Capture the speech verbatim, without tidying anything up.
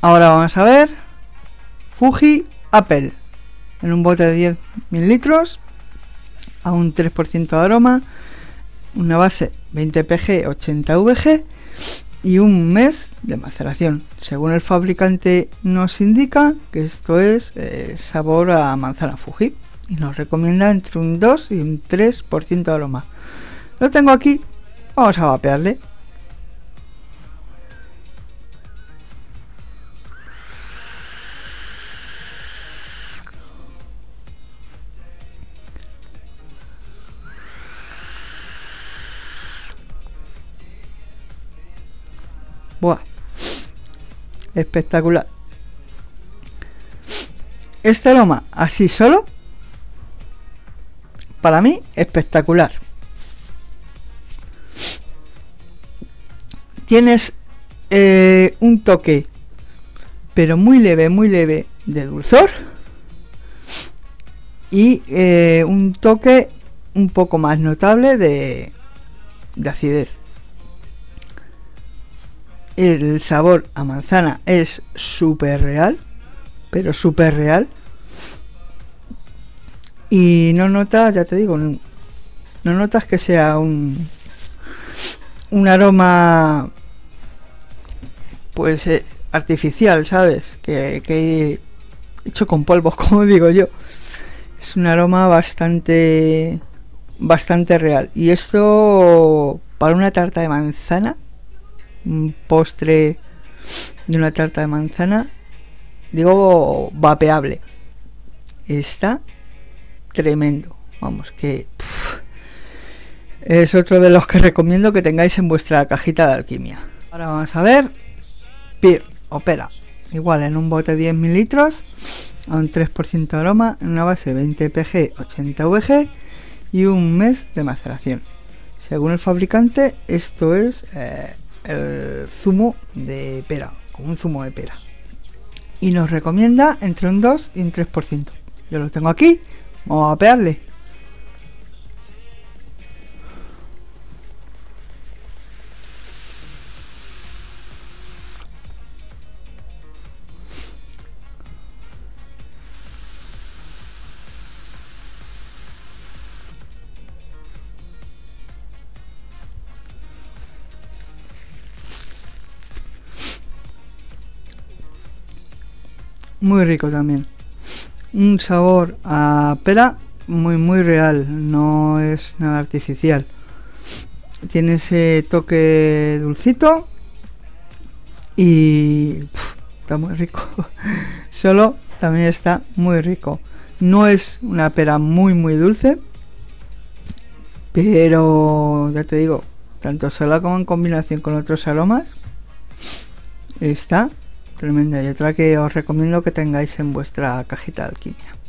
Ahora vamos a ver Fuji Apple en un bote de diez mililitros a un tres por ciento de aroma, una base veinte P G ochenta V G y un mes de maceración. Según el fabricante nos indica que esto es eh, sabor a manzana Fuji y nos recomienda entre un dos y un tres por ciento de aroma. Lo tengo aquí, vamos a vapearle. Buah, espectacular. Este aroma así solo, para mí, espectacular. Tienes eh, un toque, pero muy leve, muy leve de dulzor y eh, un toque un poco más notable de, de acidez. El sabor a manzana es súper real, pero súper real. Y no notas, ya te digo, no, no notas que sea un, un aroma pues eh, artificial, ¿sabes? Que, que hecho con polvos, como digo yo. Es un aroma bastante, bastante real. Y esto para una tarta de manzana, un postre de una tarta de manzana, digo vapeable, está tremendo. Vamos, que pff, es otro de los que recomiendo que tengáis en vuestra cajita de alquimia. Ahora vamos a ver Pear o pera, igual en un bote de diez mililitros a un tres por ciento de aroma, en una base veinte P G ochenta V G y un mes de maceración. Según el fabricante, esto es eh, el zumo de pera, como un zumo de pera, y nos recomienda entre un dos y un tres por ciento. Yo lo tengo aquí, vamos a vapearle. Muy rico también, un sabor a pera muy muy real, no es nada artificial. Tiene ese toque dulcito y uf, está muy rico. Solo también está muy rico. No es una pera muy muy dulce, pero ya te digo, tanto sola como en combinación con otros aromas está tremenda, y otra que os recomiendo que tengáis en vuestra cajita de alquimia.